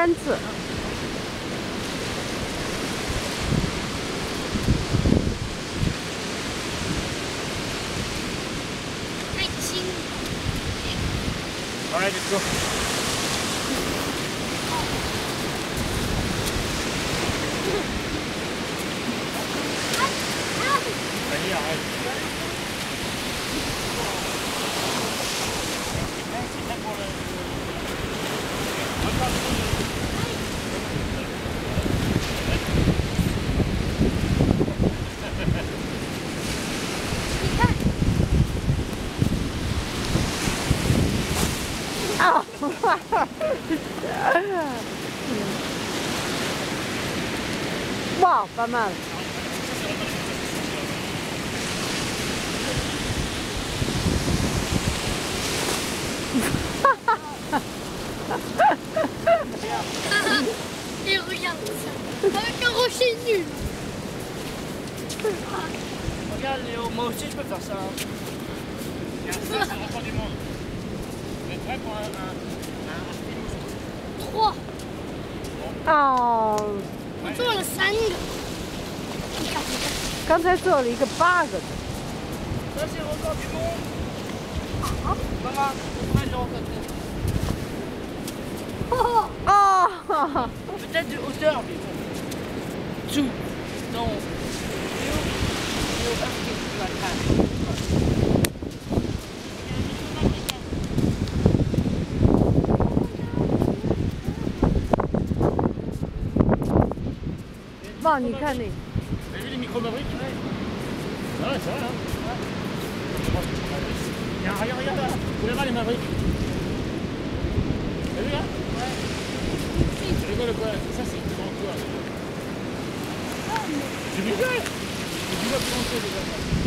3次。 太轻。 All right, let's go. Wow, pas mal. Et regarde ça, avec un rocher nul. Regarde Léo, moi aussi je peux faire ça. Ça, c'est le record du monde. Vous êtes prêts pour un 3. 哦， 我做了3个。你看， 刚才做了一个8个的。 Ça c'est le record du monde. Maman, on va le record du monde. 哦， Peut-être de hauteur, mais bon. Tout. Non. Léo, parce que tu vas le faire. 哇，你看那。 Vous avez vu les micro-mabriques? Ah ouais, c'est vrai, hein? Regarde, regarde là. Vous voulez voir les mabriques? T'as vu là? Ouais. Tu rigoles quoi? Ça c'est grand quoi? Tu rigoles? Tu vois planter déjà.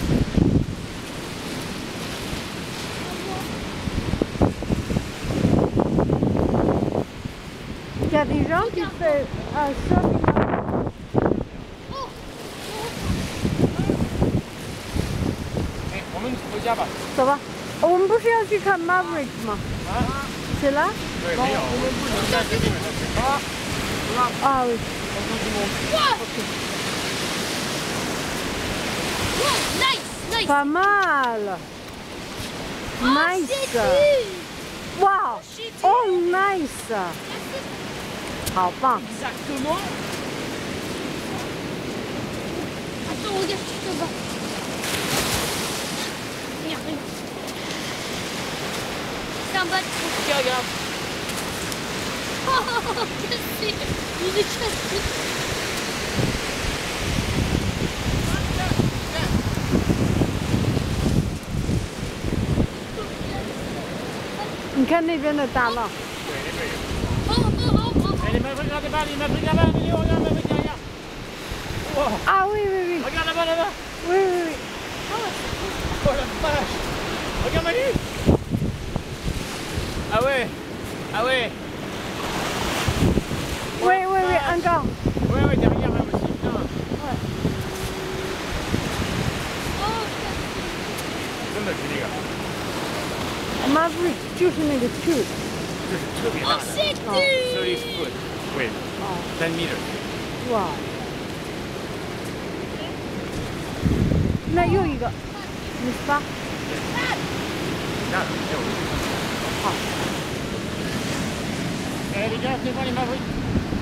Il y a des gens qui font ça. 我们回家吧。 走吧，我们不是要去看 Maverick 吗？ 啊？ 是啦。 对，没有，我们不能在这里面。好， 啊oui. Nice, nice. Pas mal. Nice. Wow. Oh nice. 好棒。 Exactement. Attends, regarde, tu te bats. Regarde, regarde. C'est un bateau. Tiens, regarde. Oh, cassé. Il est cassé. 你看那边的大浪。 对，那边有。 Oh, oh, oh, oh. Eh, les mabriques là-bas, les mabriques là-bas, Léo, regarde les mabriques derrière. Wow. Ah oui, oui, oui. Regarde là-bas, là-bas. Oui, oui, oui. Oh la vache. Regarde Manu. Ah ouais. Ah ouais. Oui, oui, oui, encore. Ouais, ouais, derrière même aussi. Putain. Ouais. Oh, 真的是那个， Maverick 就是那个 tube。 就是特别大的 c'est dur. 30 foot wave, 10 meters。 哇。那又一个，你发。 那没有。 好。 哎，les gars, venez voir les mavericks.